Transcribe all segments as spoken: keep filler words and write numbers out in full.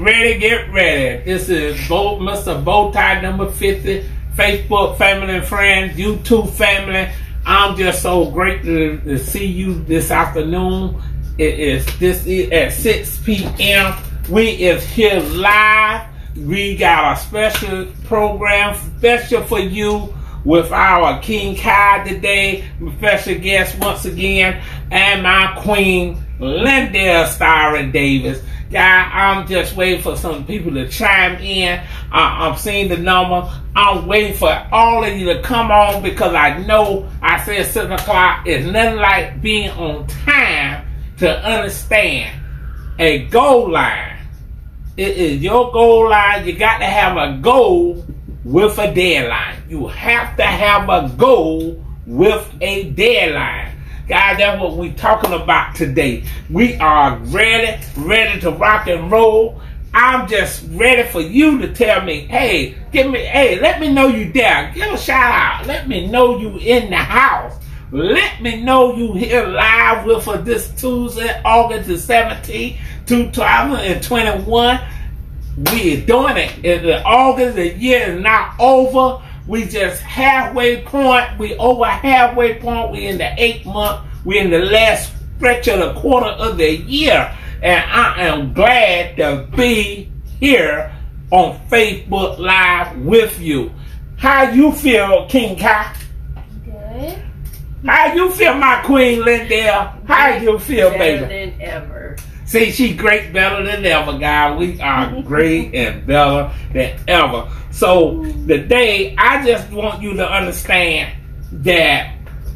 ready, get ready. This is Bo, Mister Bowtie number fifty, Facebook family and friends, YouTube family. I'm just so great to, to see you this afternoon. It is this is at six P M We is here live. We got a special program, special for you, with our King Kai today, special guest once again, and my Queen Lindell Styron Davis. Guy, I'm just waiting for some people to chime in. Uh, I'm seeing the number. I'm waiting for all of you to come on because I know I said seven o'clock. It's nothing like being on time to understand a goal line. It is your goal line. You got to have a goal with a deadline. You have to have a goal with a deadline. Guys, that's what we're talking about today. We are ready, ready to rock and roll. I'm just ready for you to tell me, hey, give me, hey, let me know you there. Give a shout out. Let me know you in the house. Let me know you here live with us this Tuesday, August the seventeenth, two thousand twenty-one. We're doing it. In the August, the year is not over. We just halfway point. We over halfway point. We in the eighth month. We in the last stretch of the quarter of the year. And I am glad to be here on Facebook Live with you. How you feel, King Kai? Good. How you feel, my Queen Lindell? How you feel, better baby? Than ever. See, she great, better than ever, guys. We are great and better than ever. So today, I just want you to understand that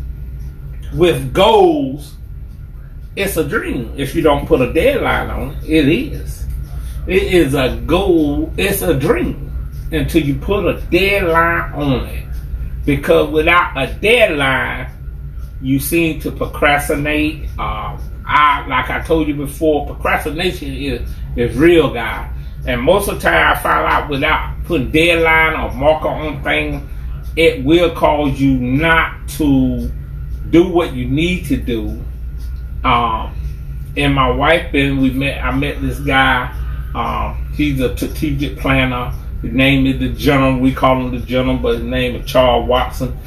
with goals, it's a dream. If you don't put a deadline on it, it is. It is a goal. It's a dream until you put a deadline on it. Because without a deadline, you seem to procrastinate. Uh, I, like I told you before, procrastination is, is real, guys. And most of the time I find out without putting deadline or marker on things, it will cause you not to do what you need to do. Um, and my wife and we met, I met this guy, um, he's a strategic planner. His name is the General, we call him the General, but his name is Charles Watson.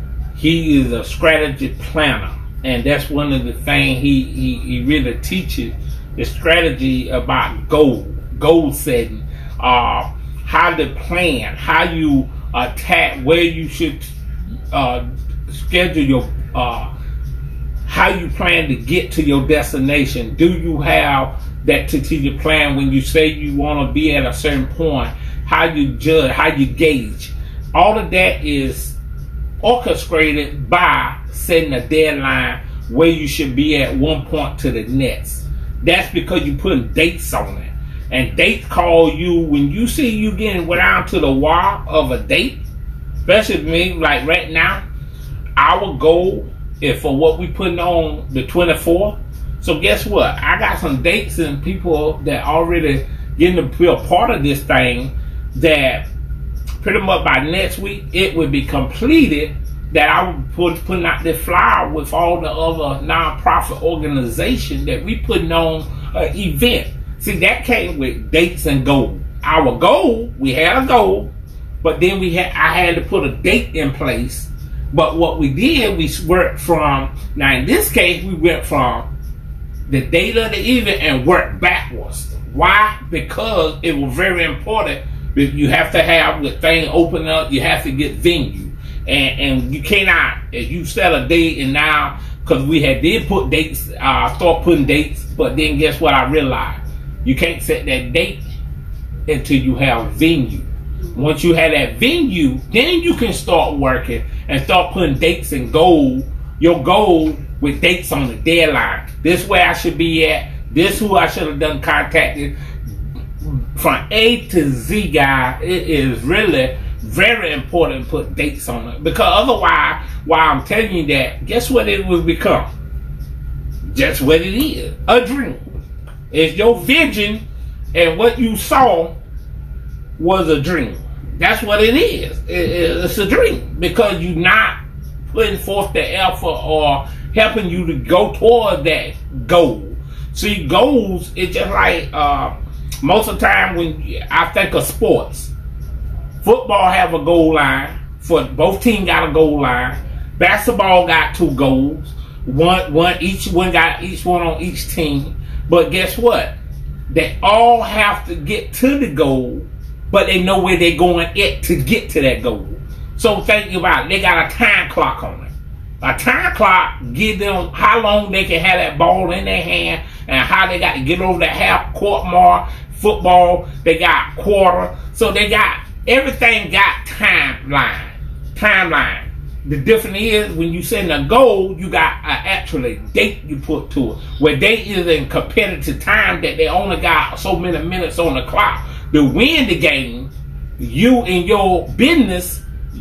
He is a strategy planner. And that's one of the things he, he, he really teaches, the strategy about goal, goal setting, uh, how to plan, how you attack, where you should uh, schedule your, uh, how you plan to get to your destination. Do you have that strategic plan when you say you want to be at a certain point? How you judge, how you gauge. All of that is orchestrated by setting a deadline where you should be at one point to the next. That's because you putting dates on it. And dates call you, when you see you getting down to the wire of a date, especially me, like right now, our goal is for what we putting on the twenty-fourth. So guess what? I got some dates and people that already getting to be a part of this thing that pretty much by next week, it will be completed, that I will put putting out this flyer with all the other nonprofit organizations that we putting on an event. See, that came with dates and goals. Our goal, we had a goal, but then we had I had to put a date in place. But what we did, we worked from, now in this case, we went from the date of the event and worked backwards. Why? Because it was very important. You have to have the thing open up. You have to get venue. And, and you cannot, if you set a date and now, because we had did put dates, uh, start putting dates, but then guess what I realized? You can't set that date until you have venue. Once you have that venue, then you can start working and start putting dates and goal, your goal with dates on the deadline. This where I should be at. This who I should have done contacted. From A to Z, guy, it is really very important to put dates on it. Because otherwise, while I'm telling you that, guess what it will become? Just what it is. A dream. It's your vision, and what you saw was a dream. That's what it is. It, it's a dream. Because you're not putting forth the effort or helping you to go toward that goal. See, goals, it's just like uh, most of the time when I think of sports, football have a goal line. For both teams got a goal line. Basketball got two goals. One, one each one got each one on each team. But guess what? They all have to get to the goal, but they know where they're going it to get to that goal. So think about it. They got a time clock on it. A time clock give them how long they can have that ball in their hand and how they got to get over the half court mark. Football, they got quarter. So they got everything got timeline. Timeline. The difference is when you send a goal, you got an actual date you put to it. Where date is in competitive time that they only got so many minutes on the clock. To win the game, you and your business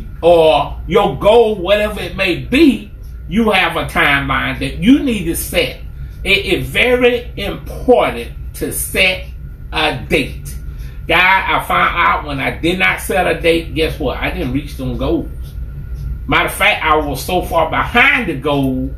or your goal, whatever it may be, you have a timeline that you need to set. It is very important to set a date. Guy, I found out when I did not set a date, guess what? I didn't reach them goals. Matter of fact, I was so far behind the goal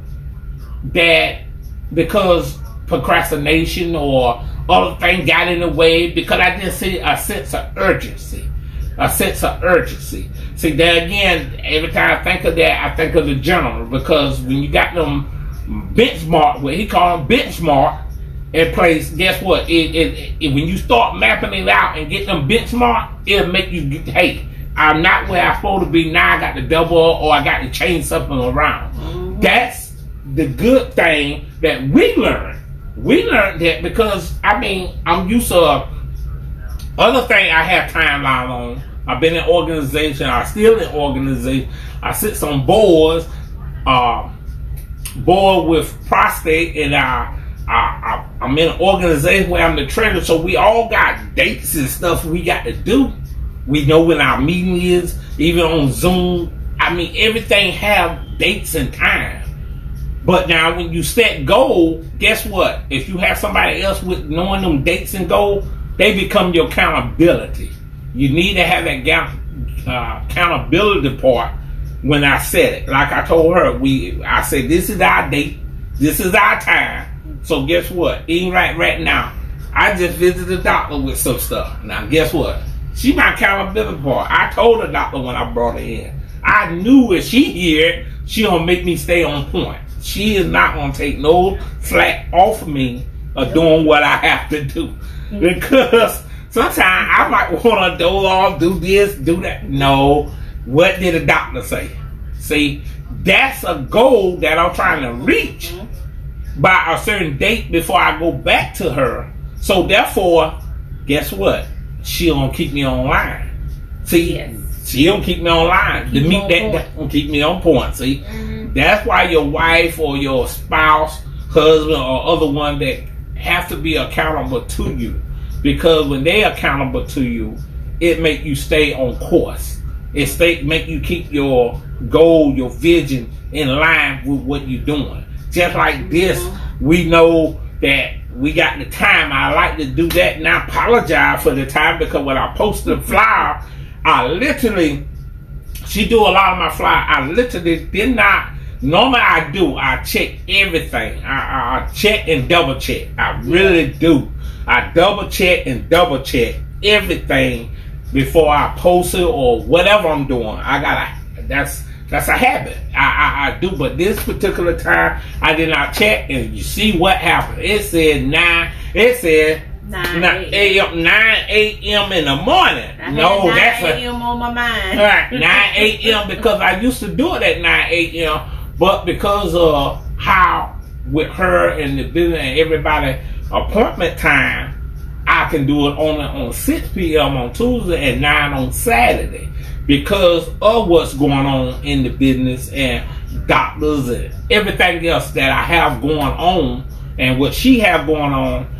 that because procrastination or other things got in the way, because I didn't see a sense of urgency. A sense of urgency. See, there again, every time I think of that, I think of the general, because when you got them benchmark, what he called them benchmark in place, guess what? It, it, it, when you start mapping it out and get them benchmark, it'll make you get, hey, I'm not where I'm supposed to be now. I got to double or I got to change something around. Mm-hmm. That's the good thing that we learned. We learned that because, I mean, I'm used to other thing I have timeline on. I've been in organization. I'm still in organization. I sit on boards, uh, board with prostate, and I, I, I, I'm in an organization where I'm the trainer. So we all got dates and stuff we got to do. We know when our meeting is, even on Zoom. I mean, everything have dates and time. But now when you set goal, guess what? If you have somebody else with knowing them dates and goal, they become your accountability. You need to have that uh, accountability part when I said it. Like I told her, we I said, this is our date. This is our time. So guess what? Even right, right now, I just visited the doctor with some stuff. Now guess what? She my accountability part. I told the doctor when I brought her in. I knew if she here, she gonna make me stay on point. She is not gonna take no slack off of me of doing what I have to do. Because sometimes I might want to do all, do this, do that. No. What did the doctor say? See, that's a goal that I'm trying to reach by a certain date before I go back to her. So therefore, guess what? She don't keep me online. See, yes. She don't keep me online. Keep to meet that, that don't keep me on point. See, mm-hmm. That's why your wife or your spouse, husband, or other one that have to be accountable to you. Because when they accountable to you, it make you stay on course. It stay make you keep your goal, your vision in line with what you're doing. Just like this, we know that we got the time. I like to do that, and I apologize for the time because when I posted the flyer, I literally, she do a lot of my flyer. I literally did not. Normally I do. I check everything. I, I check and double check. I really do. I double check and double check everything before I post it or whatever I'm doing. I gotta. That's that's a habit. I, I I do. But this particular time, I did not check, and you see what happened. It said nine. It said nine a m nine a m in the morning. I no, had that's nine a m on my mind. Right, nine a m because I used to do it at nine a m But because of how with her and the business and everybody appointment time, I can do it only on six p m on Tuesday and nine on Saturday because of what's going on in the business and doctors and everything else that I have going on and what she have going on.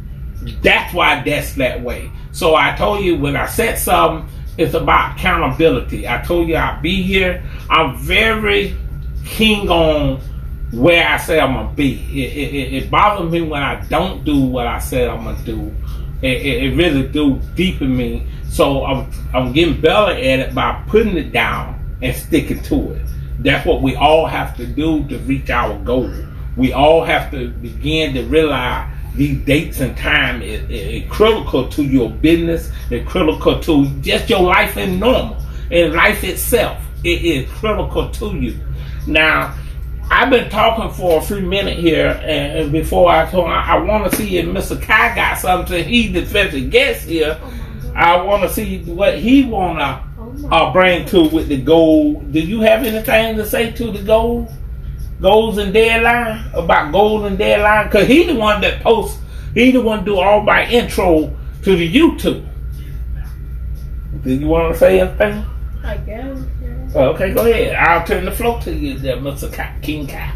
That's why that's that way. So I told you when I said something, it's about accountability. I told you I'll be here. I'm very keen on where I say I'm gonna be. It, it, it bothers me when I don't do what I said I'm gonna do. It, it, it really do deepen me. So I'm I'm getting better at it by putting it down and sticking to it. That's what we all have to do to reach our goal. We all have to begin to realize these dates and time is, is, is critical to your business. It's critical to just your life in normal and life itself. It is critical to you. Now, I've been talking for a few minutes here, and, and before I told, I, I want to see if Mister Kai got something. He's the special guest here. I want to see what he wanna uh, bring to with the goal. Do you have anything to say to the goal, goals and deadline about goals and deadline? Cause he the one that posts. He the one do all my intro to the YouTube. Do you want to say anything? I guess. Yeah. Okay, go ahead. I'll turn the floor to you, there, Mister Kai, King Kai.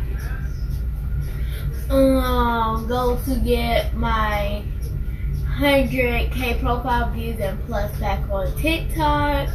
Um, go to get my one hundred K profile views and plus back on TikTok,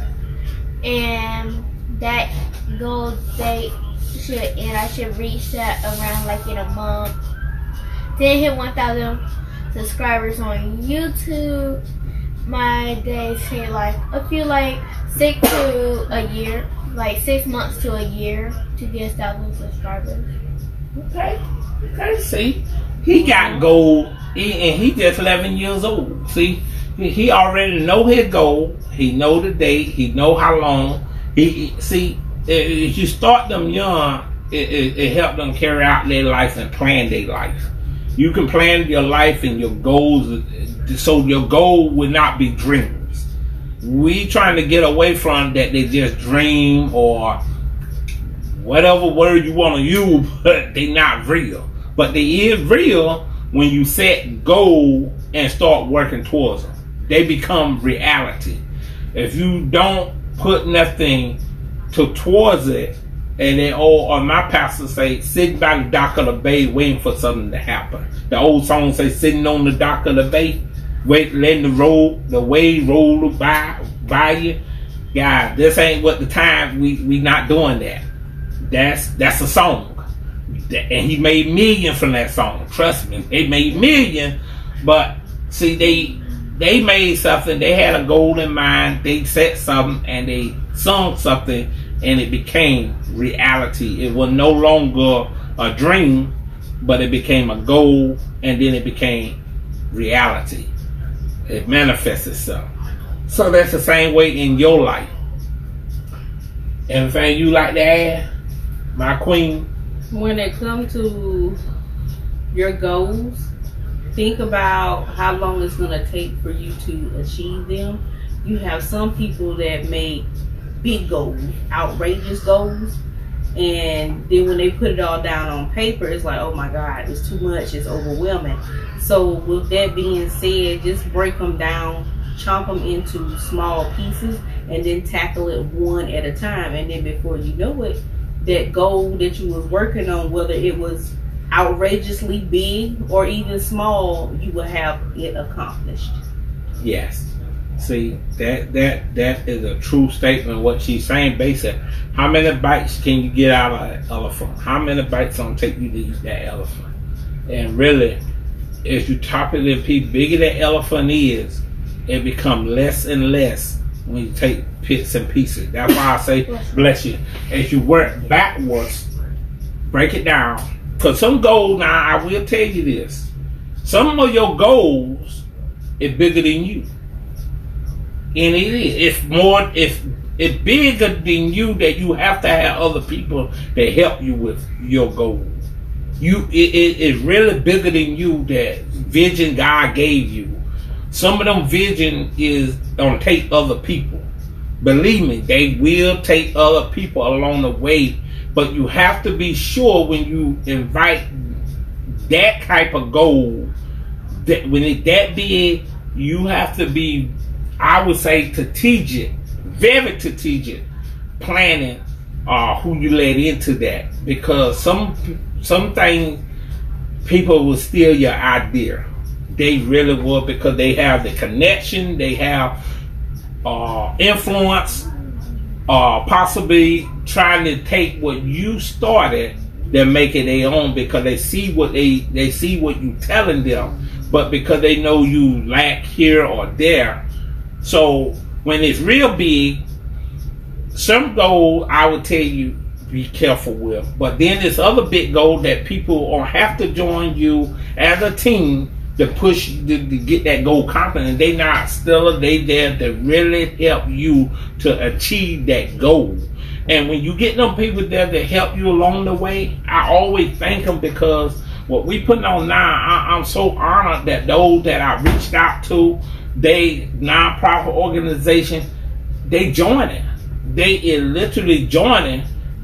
and that goal date should end. I should reach that around like in a month. Then hit one thousand subscribers on YouTube. My days take like a few like six to a year, like six months to a year to get a thousand subscribers. Okay, okay. See, he got gold. He, and he just eleven years old. See, he already know his goal. He know the date. He know how long. He see, if you start them young, it, it, it help them carry out their life and plan their life. You can plan your life and your goals, so your goal will not be dreams. We trying to get away from that. They just dream or whatever word you want to use, but they not real. But they is real. When you set goal and start working towards them, they become reality. If you don't put nothing to towards it, and then old or my pastor say, sitting by the dock of the bay waiting for something to happen. The old song say, sitting on the dock of the bay, wait, letting the road, the wave roll by by you. God, this ain't what the time we we not doing that. That's that's a song. And he made millions from that song. Trust me, they made millions. But see, they they made something. They had a goal in mind. They set something and they sung something, and it became reality. It was no longer a dream, but it became a goal, and then it became reality. It manifests itself. So that's the same way in your life. Anything you like to add, my queen? When it comes to your goals, think about how long it's going to take for you to achieve them. You have some people that make big goals, outrageous goals, and then when they put it all down on paper, it's like, oh my God, it's too much, it's overwhelming. So with that being said, just break them down, chomp them into small pieces, and then tackle it one at a time. And then before you know it, that goal that you was working on, whether it was outrageously big or even small, you will have it accomplished. Yes. See, that that that is a true statement. What she's saying, basically, how many bites can you get out of an elephant? How many bites gonna take you to eat that elephant? And really, if you top it, if the bigger that elephant is, it becomes less and less when you take bits and pieces. That's why I say, bless you. As you work backwards, break it down. Because some goals, now I will tell you this, some of your goals is bigger than you. And it is. It's more, it's, it's bigger than you that you have to have other people that help you with your goal. You, it, it, it's really bigger than you, that vision God gave you. Some of them vision is gonna take other people. Believe me, they will take other people along the way. But you have to be sure when you invite that type of goal, that when it's that big, you have to be, I would say, strategic, very strategic planning uh, who you let into that. Because some some things, people will steal your idea. They really will, because they have the connection, they have uh, influence, uh, possibly trying to take what you started, they make it their own, because they see what they they see what you telling them, but because they know you lack here or there. So when it's real big, some goals I would tell you be careful with, but then there's other big goals that people will have to join you as a team to push to, to get that goal confident. They not still they there to really help you to achieve that goal. And when you get them people there that help you along the way, I always thank them, because what we putting on now, I, I'm so honored that those that I reached out to, they nonprofit organization, they joining. They is literally joining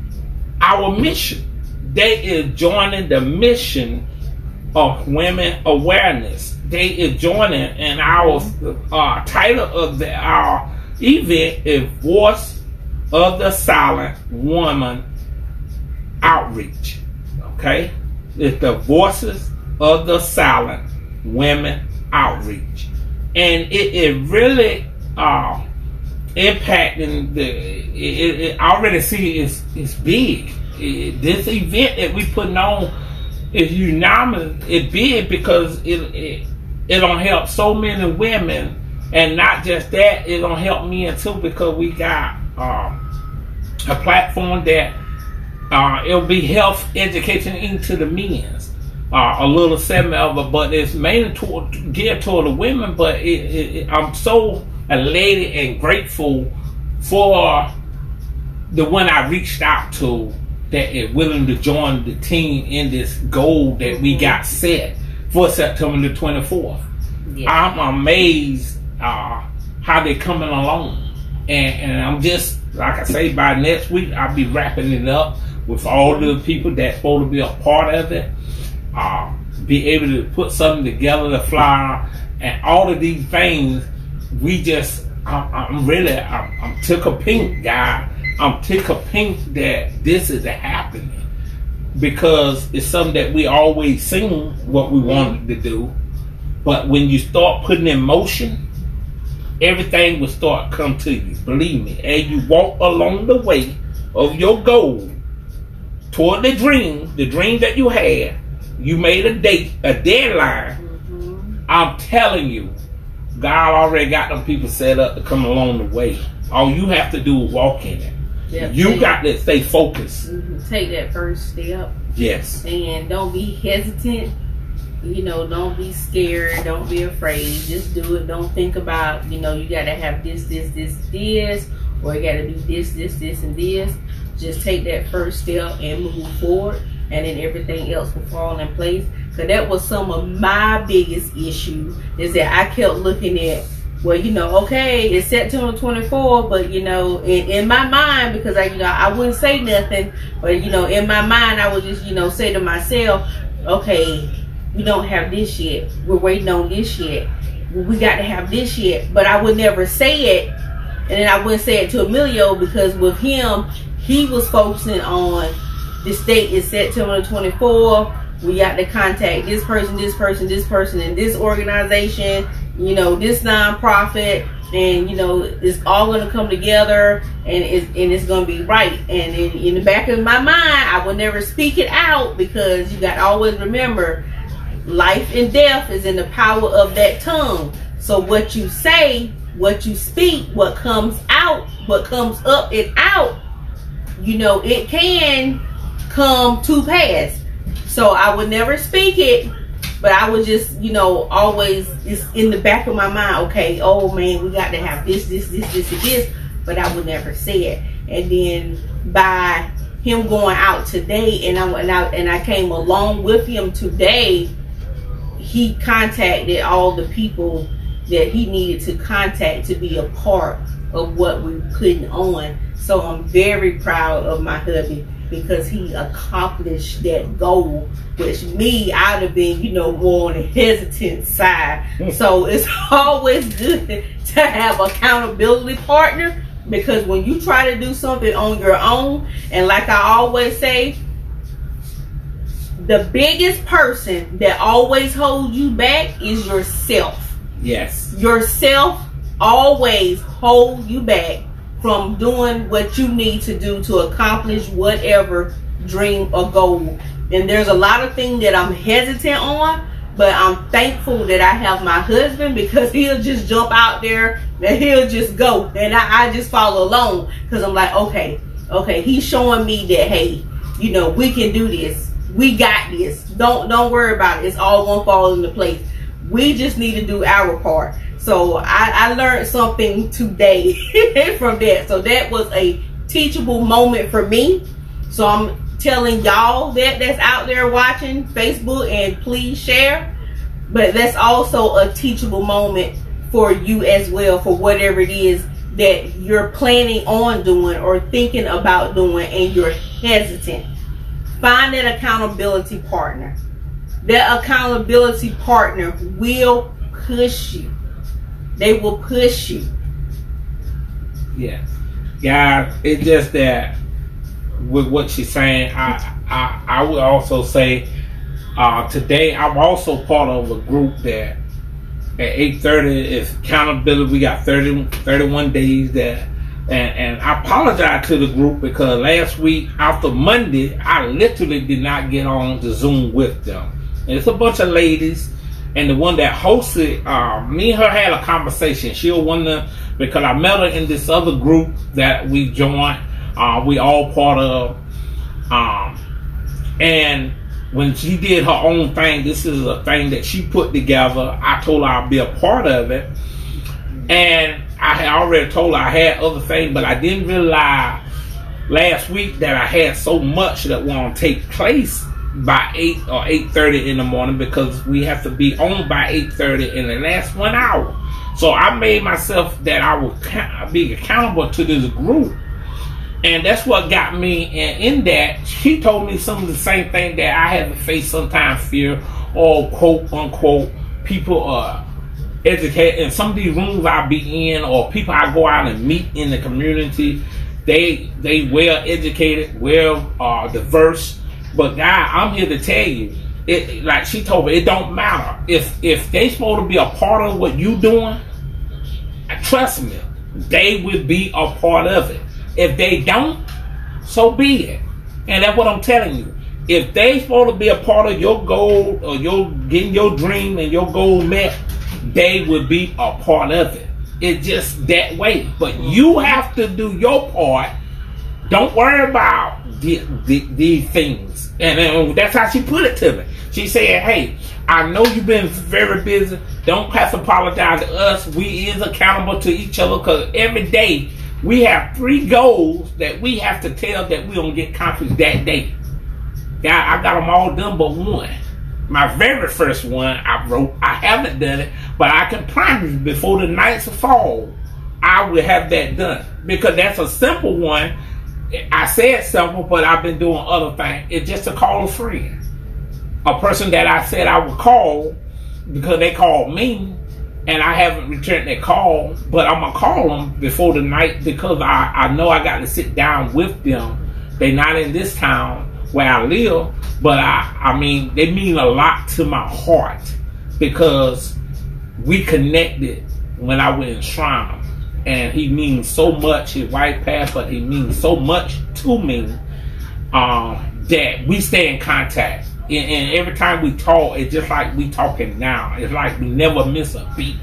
our mission. They is joining the mission of women awareness. They is joining, and our uh, title of the, our event is Voice of the Silent Woman Outreach. Okay? It's the Voices of the Silent Women Outreach. And it is really uh, impacting the, it, it already see it's, it's big. It, this event that we putting on is unanimous. It's big because it, it, it don't help so many women. And not just that, it don't help me too, because we got uh, a platform that uh, it'll be health education into the men's. Uh, a little segment of it, but it's mainly toward, geared toward the women. But it, it, it, I'm so elated and grateful for the one I reached out to that is willing to join the team in this goal that we got set for September the twenty-fourth. Yeah. I'm amazed uh, how they're coming along. And, and I'm just, like I say, by next week, I'll be wrapping it up with all the people that's supposed to be a part of it. Uh, be able to put something together, the flyer, and all of these things. We just, I'm, I'm really, I'm, I'm tickle pink, guy. I'm tickle pink that this is happening, because it's something that we always seen what we wanted to do. But when you start putting in motion, everything will start come to you. Believe me. And you walk along the way of your goal toward the dream, the dream that you had. You made a date, a deadline. Mm-hmm. I'm telling you, God already got them people set up to come along the way. All you have to do is walk in it. Yep, you got to stay focused. Mm-hmm. Take that first step. Yes. And don't be hesitant. You know, don't be scared. Don't be afraid. Just do it. Don't think about, you know, you got to have this, this, this, this, or you got to do this, this, this, and this. Just take that first step and move forward. And then everything else will fall in place. Because that was some of my biggest issue, is that I kept looking at, well, you know, okay, it's September twenty-fourth, but, you know, in, in my mind, because I, you know, I wouldn't say nothing, but, you know, in my mind, I would just, you know, say to myself, okay, we don't have this yet. We're waiting on this yet. We got to have this yet. But I would never say it. And then I wouldn't say it to Emilio, because with him, he was focusing on, this date is September twenty-fourth. We got to contact this person, this person, this person, and this organization, you know, this nonprofit, and, you know, it's all going to come together, and it's, and it's going to be right. And in, in the back of my mind, I will never speak it out, because you got to always remember, life and death is in the power of that tongue. So what you say, what you speak, what comes out, what comes up and out, you know, it can come to pass. So I would never speak it, but I would just, you know, always, it's in the back of my mind, okay, oh man, we got to have this, this, this, this, and this, but I would never say it. And then by him going out today, and I went out and I came along with him today, he contacted all the people that he needed to contact to be a part of what we're putting on. So I'm very proud of my hubby, because he accomplished that goal, which me, I'd have been, you know, more on the hesitant side. So it's always good to have accountability partner, because when you try to do something on your own, and like I always say, the biggest person that always holds you back is yourself. Yes. Yourself always hold you back from doing what you need to do to accomplish whatever dream or goal. And there's a lot of things that I'm hesitant on, but I'm thankful that I have my husband, because he'll just jump out there and he'll just go, and I, I just follow along, because I'm like, okay, okay, he's showing me that, hey, you know, we can do this. We got this. Don't don't worry about it. It's all gonna fall into place. We just need to do our part. So I, I learned something today from that. So that was a teachable moment for me. So I'm telling y'all that that's out there watching Facebook, and please share. But that's also a teachable moment for you as well, for whatever it is that you're planning on doing or thinking about doing and you're hesitant. Find that accountability partner. That accountability partner will push you. They will push you. Yeah. Guys, it's just that with what she's saying, I I, I would also say uh, today I'm also part of a group that at eight thirty is accountability. We got thirty, thirty-one days that, and, and I apologize to the group because last week after Monday, I literally did not get on the Zoom with them. And it's a bunch of ladies, and the one that hosted, uh, me and her had a conversation. She'll wonder, because I met her in this other group that we joined, uh, we all part of, um, and when she did her own thing, this is a thing that she put together. I told her I'd be a part of it. And I had already told her I had other things, but I didn't realize last week that I had so much that want to take place by eight or eight thirty in the morning, because we have to be on by eight thirty in the last one hour. So I made myself that I would be accountable to this group. And that's what got me in, in that. She told me some of the same thing that I had to face sometimes, fear, or quote unquote, people are educated. In some of these rooms I be in, or people I go out and meet in the community, they they well educated, well uh, diverse. But God, I'm here to tell you, it like she told me, it don't matter. If if they supposed to be a part of what you doing, trust me, they will be a part of it. If they don't, so be it. And that's what I'm telling you. If they supposed to be a part of your goal, or your getting your dream and your goal met, they will be a part of it. It's just that way. But you have to do your part. Don't worry about these the, the things. And, and that's how she put it to me. She said, hey, I know you've been very busy. Don't have to apologize to us. We is accountable to each other, because every day we have three goals that we have to tell that we don't get accomplished that day. Yeah, I got them all done but one. My very first one I wrote, I haven't done it, but I can promise you before the nights fall, I will have that done. Because that's a simple one. I said simple, but I've been doing other things. It's just to call a friend. A person that I said I would call because they called me, and I haven't returned their call, but I'm going to call them before the night, because I, I know I got to sit down with them. They're not in this town where I live, but I, I mean, they mean a lot to my heart, because we connected when I went in Shrine, and he means so much. His wife passed, but he means so much to me um, that we stay in contact. And, and every time we talk, it's just like we talking now. It's like we never miss a beat.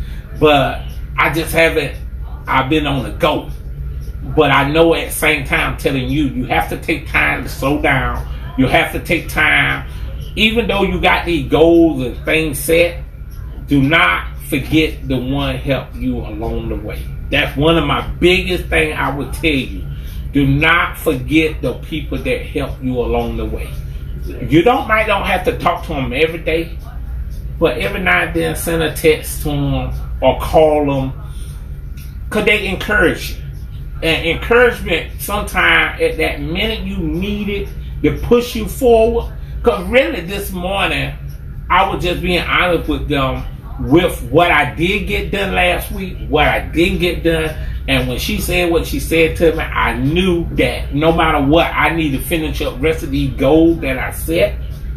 But I just haven't, I've been on the go. But I know at the same time telling you, you have to take time to slow down. You have to take time. Even though you got these goals and things set, do not forget the one help you along the way. That's one of my biggest things I would tell you. Do not forget the people that help you along the way. You don't might don't have to talk to them every day, but every now and then send a text to them or call them, because they encourage you. And encouragement sometimes at that minute you need it to push you forward. Because really this morning I was just being honest with them with what I did get done last week, what I didn't get done. And when she said what she said to me, I knew that no matter what, I need to finish up the rest of these goals that I set,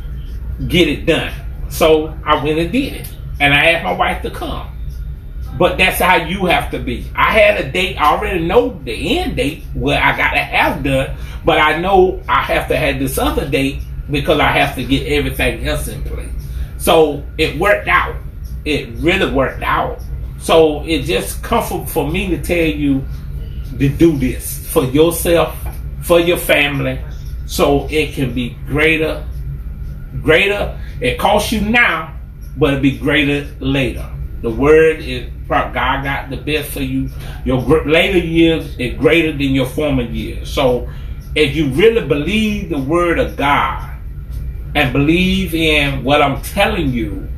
get it done. So I went and did it. And I asked my wife to come. But that's how you have to be. I had a date, I already know the end date where I got to have done, but I know I have to have this other date because I have to get everything else in place. So it worked out. It really worked out. So it just comfort for me to tell you to do this for yourself, for your family, so it can be greater, greater. It costs you now, but it'll be greater later. The word is, God got the best for you. Your later years is greater than your former years. So if you really believe the word of God and believe in what I'm telling you,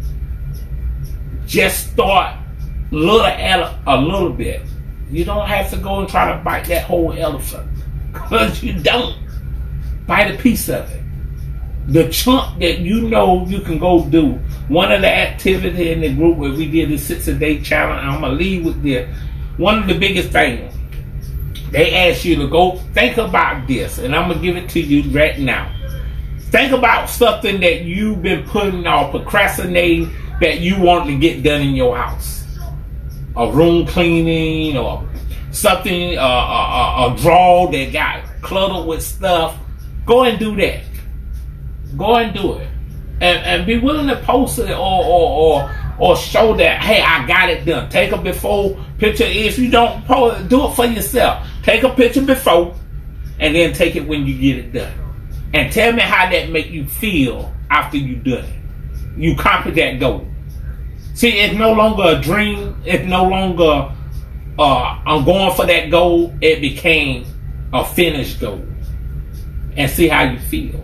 just start little at a little bit. You don't have to go and try to bite that whole elephant, because you don't. Bite a piece of it. The chunk that you know you can go do. One of the activity in the group where we did the six a day challenge, and I'm gonna leave with this. One of the biggest things, they ask you to go think about this, and I'm gonna give it to you right now. Think about something that you've been putting off, procrastinating, that you want to get done in your house. A room cleaning, or something, uh, a, a, a drawer that got cluttered with stuff. Go and do that. Go and do it, and and be willing to post it, or or or, or show that, hey, I got it done. Take a before picture. If you don't post, do it for yourself. Take a picture before, and then take it when you get it done, and tell me how that make you feel after you done it. You accomplished that goal. See, it's no longer a dream. It's no longer uh, I'm going for that goal. It became a finished goal, and see how you feel.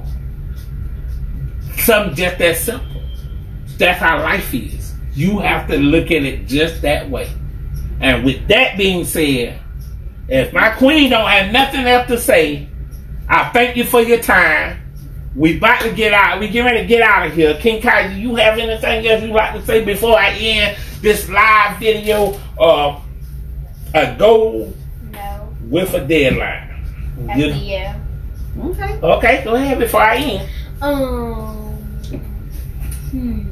Something just that simple. That's how life is. You have to look at it just that way. And with that being said, if my queen don't have nothing else to say, I thank you for your time. We about to get out. We get ready to get out of here. King Kai, do you have anything else you'd like to say before I end this live video of a goal No. with a deadline? After yeah. Okay. Okay, go ahead before I end. Um. Hmm.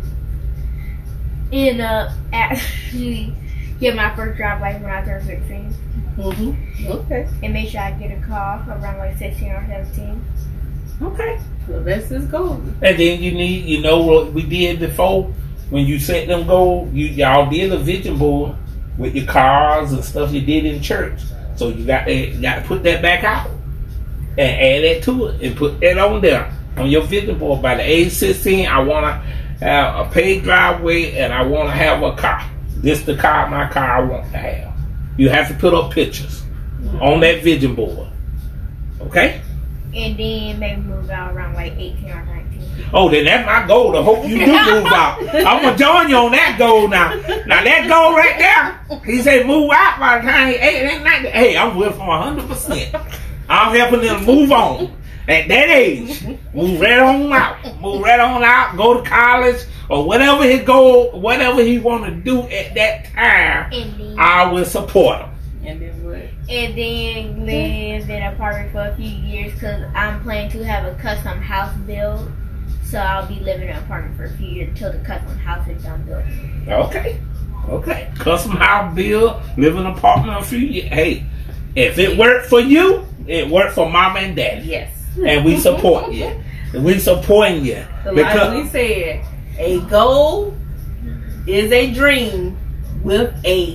End up actually get my first driver's license when I turned sixteen. Mm-hmm. Okay. And make sure I get a car around like sixteen or seventeen. Okay. So that's his goal. And then you need, you know what we did before, when you set them goals, you y'all did a vision board with your cars and stuff you did in church. So you got to, you got to put that back out and add that to it and put that on there on your vision board. By the age sixteen, I want to have a paved driveway and I want to have a car. This the car, my car I want to have. You have to put up pictures on that vision board. Okay? And then maybe move out around like eighteen or nineteen. Oh, then that's my goal. To hope you do move out. I'm gonna join you on that goal now. Now that goal right there, he said move out by the time he eight, ain't nineteen. Hey, I'm with him one hundred percent. I'm helping them move on at that age. Move right on out. Move right on out. Go to college or whatever his goal, whatever he want to do at that time. And then, I will support him. And then what? and then live in an apartment for a few years because I'm planning to have a custom house built. So I'll be living in an apartment for a few years until the custom house is done built. Okay. Okay. Custom house build, live in an apartment a few years. Hey, if it worked for you, it worked for mama and daddy. Yes. And we support you. We supporting you. So like we said, a goal is a dream with a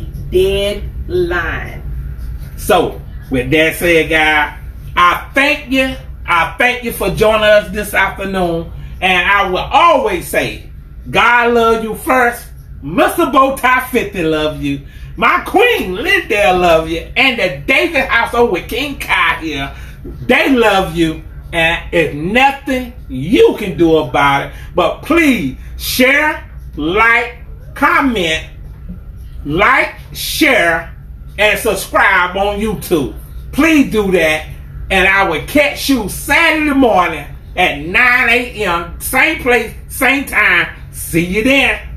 deadline. So, with that said, guys, I thank you. I thank you for joining us this afternoon. And I will always say, God love you first. Mister Bowtie fifty love you. My queen, Lindell, love you. And the David household with King Kai here, they love you. And it's nothing you can do about it. But please, share, like, comment, like, share, and subscribe on YouTube. Please do that. And I will catch you Saturday morning at nine a m Same place, same time. See you then.